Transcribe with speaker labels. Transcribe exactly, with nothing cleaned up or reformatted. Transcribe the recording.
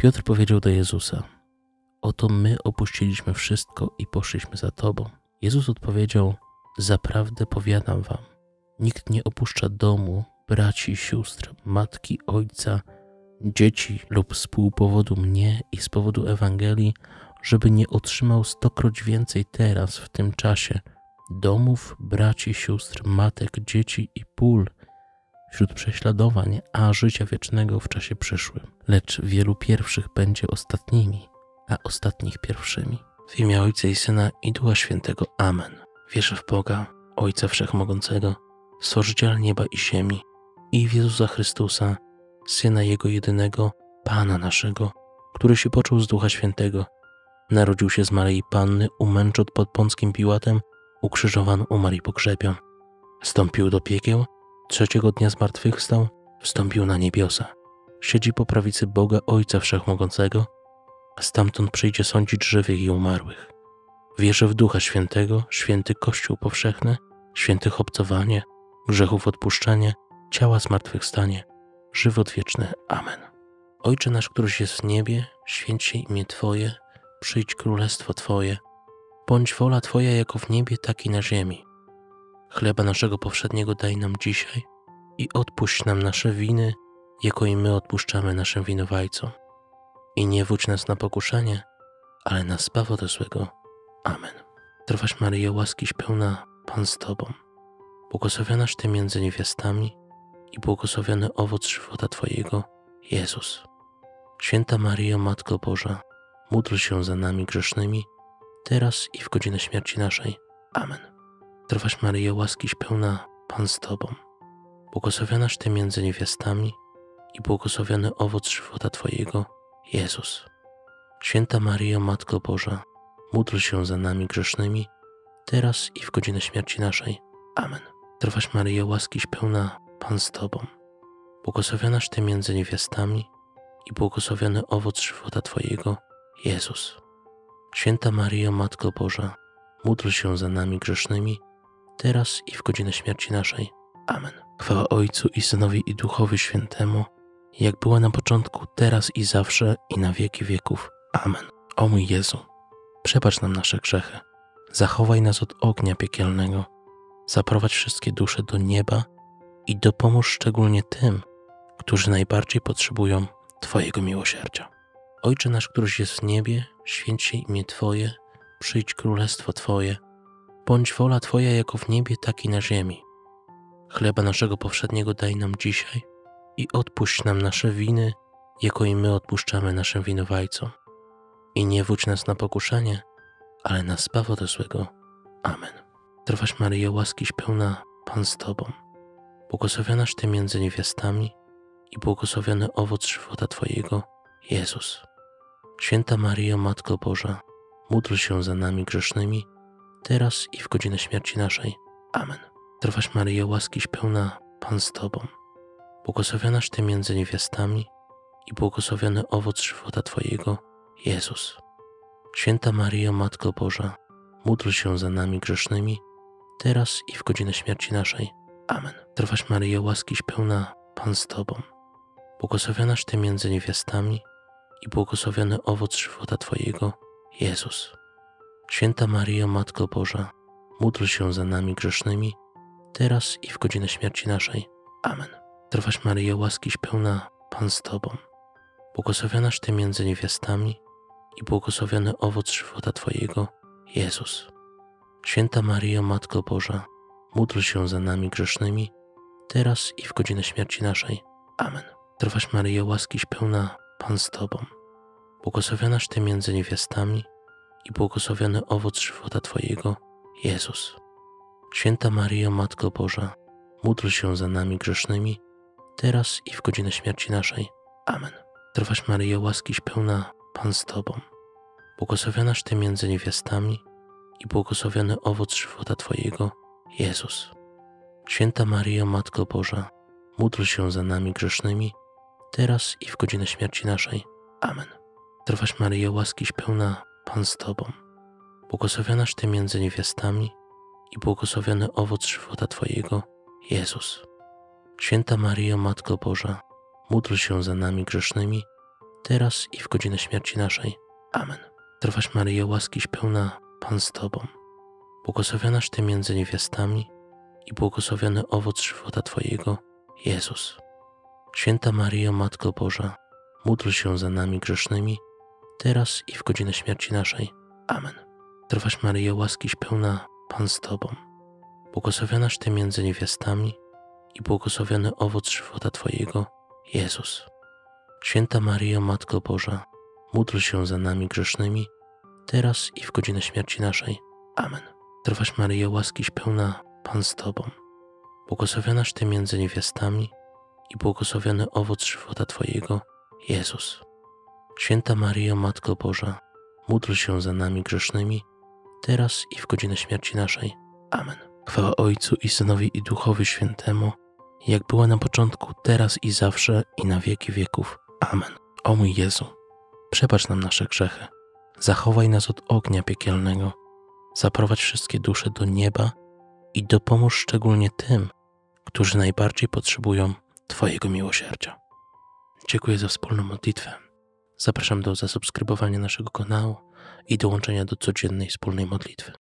Speaker 1: Piotr powiedział do Jezusa: oto my opuściliśmy wszystko i poszliśmy za Tobą. Jezus odpowiedział: zaprawdę powiadam wam, nikt nie opuszcza domu, braci, sióstr, matki, ojca, dzieci lub z powodu mnie i z powodu Ewangelii, żeby nie otrzymał stokroć więcej teraz w tym czasie domów, braci, sióstr, matek, dzieci i pól wśród prześladowań, a życia wiecznego w czasie przyszłym. Lecz wielu pierwszych będzie ostatnimi, a ostatnich pierwszymi. W imię Ojca i Syna i Ducha Świętego. Amen. Wierzę w Boga, Ojca Wszechmogącego, Stworzyciela nieba i ziemi, i w Jezusa Chrystusa, Syna Jego jedynego, Pana naszego, który się począł z Ducha Świętego, narodził się z Maryi Panny, umęczon pod Pąckim Piłatem, ukrzyżowany, umarł i pogrzebion. Wstąpił do piekieł, trzeciego dnia zmartwychwstał, wstąpił na niebiosa. Siedzi po prawicy Boga Ojca Wszechmogącego, stamtąd przyjdzie sądzić żywych i umarłych. Wierzę w Ducha Świętego, święty Kościół powszechny, świętych obcowanie, grzechów odpuszczenie, ciała zmartwychwstanie, żywot wieczny. Amen. Ojcze nasz, któryś jest w niebie, święć się imię Twoje, przyjdź królestwo Twoje, bądź wola Twoja jako w niebie, tak i na ziemi. Chleba naszego powszedniego daj nam dzisiaj i odpuść nam nasze winy, jako i my odpuszczamy naszym winowajcom. I nie wódź nas na pokuszenie, ale nas zbaw ode złego. Amen. Zdrowaś Maryjo, łaskiś pełna, Pan z Tobą, błogosławionaś Ty między niewiastami i błogosławiony owoc żywota Twojego, Jezus. Święta Maryjo, Matko Boża, módl się za nami grzesznymi, teraz i w godzinę śmierci naszej. Amen. Zdrowaś Maryjo, łaskiś pełna, Pan z Tobą, błogosławionaś Ty między niewiastami i błogosławiony owoc żywota Twojego, Jezus. Święta Maryjo, Matko Boża, módl się za nami grzesznymi, teraz i w godzinę śmierci naszej. Amen. Zdrowaś Maryjo, łaskiś pełna, Pan z Tobą, błogosławionaś Ty między niewiastami i błogosławiony owoc żywota Twojego, Jezus. Święta Maryjo, Matko Boża, módl się za nami grzesznymi, teraz i w godzinę śmierci naszej. Amen. Chwała Ojcu i Synowi i Duchowi Świętemu, jak była na początku, teraz i zawsze, i na wieki wieków. Amen. O mój Jezu, przebacz nam nasze grzechy, zachowaj nas od ognia piekielnego, zaprowadź wszystkie dusze do nieba i dopomóż szczególnie tym, którzy najbardziej potrzebują Twojego miłosierdzia. Ojcze nasz, któryś jest w niebie, święć się imię Twoje, przyjdź królestwo Twoje, bądź wola Twoja jako w niebie, tak i na ziemi. Chleba naszego powszedniego daj nam dzisiaj i odpuść nam nasze winy, jako i my odpuszczamy naszym winowajcom. I nie wódź nas na pokuszenie, ale nas zbaw ode złego. Amen. Zdrowaś Maryjo, łaskiś pełna, Pan z Tobą, błogosławionaś Ty między niewiastami i błogosławiony owoc żywota Twojego, Jezus. Święta Maryjo, Matko Boża, módl się za nami grzesznymi, teraz i w godzinę śmierci naszej. Amen. Zdrowaś Maryjo, łaskiś pełna, Pan z Tobą, błogosławionaś Ty między niewiastami i błogosławiony owoc żywota Twojego, Jezus. Święta Maryjo, Matko Boża, módl się za nami grzesznymi, teraz i w godzinę śmierci naszej. Amen. Zdrowaś Maryjo, łaskiś pełna, Pan z Tobą, błogosławionaś Ty między niewiastami i błogosławiony owoc żywota Twojego, Jezus. Święta Maryjo, Matko Boża, módl się za nami grzesznymi, teraz i w godzinę śmierci naszej. Amen. Zdrowaś Maryjo, łaskiś pełna, Pan z Tobą, błogosławionaś Ty między niewiastami i błogosławiony owoc żywota Twojego, Jezus. Święta Maryjo, Matko Boża, módl się za nami grzesznymi, teraz i w godzinę śmierci naszej. Amen. Zdrowaś Maryjo, łaskiś pełna, Pan z Tobą, błogosławionaś Ty między niewiastami i błogosławiony owoc żywota Twojego, Jezus. Święta Maryjo, Matko Boża, módl się za nami grzesznymi, teraz i w godzinę śmierci naszej. Amen. Zdrowaś Maryjo, łaskiś pełna, Pan z Tobą, błogosławionaś Ty między niewiastami i błogosławiony owoc żywota Twojego, Jezus. Święta Maryjo, Matko Boża, módl się za nami grzesznymi, teraz i w godzinę śmierci naszej. Amen. Zdrowaś Maryjo, łaskiś pełna, Pan z Tobą, błogosławionaś Ty między niewiastami i błogosławiony owoc żywota Twojego, Jezus. Święta Maryjo, Matko Boża, módl się za nami grzesznymi, teraz i w godzinę śmierci naszej. Amen. Zdrowaś Maryjo, łaskiś pełna, Pan z Tobą, błogosławionaś Ty między niewiastami i błogosławiony owoc żywota Twojego, Jezus. Święta Maryjo, Matko Boża, módl się za nami grzesznymi, teraz i w godzinę śmierci naszej. Amen. Zdrowaś Maryjo, łaskiś pełna, Pan z Tobą, błogosławionaś Ty między niewiastami i błogosławiony owoc żywota Twojego, Jezus. Święta Maryjo, Matko Boża, módl się za nami grzesznymi, teraz i w godzinę śmierci naszej. Amen. Zdrowaś Maryjo, łaskiś pełna, Pan z Tobą, błogosławionaś Ty między niewiastami i błogosławiony owoc żywota Twojego, Jezus. Święta Maryjo, Matko Boża, módl się za nami grzesznymi, teraz i w godzinę śmierci naszej. Amen. Chwała Ojcu i Synowi i Duchowi Świętemu, jak była na początku, teraz i zawsze, i na wieki wieków. Amen. O mój Jezu, przebacz nam nasze grzechy, zachowaj nas od ognia piekielnego, zaprowadź wszystkie dusze do nieba i dopomóż szczególnie tym, którzy najbardziej potrzebują Twojego miłosierdzia. Dziękuję za wspólną modlitwę. Zapraszam do zasubskrybowania naszego kanału i dołączenia do codziennej wspólnej modlitwy.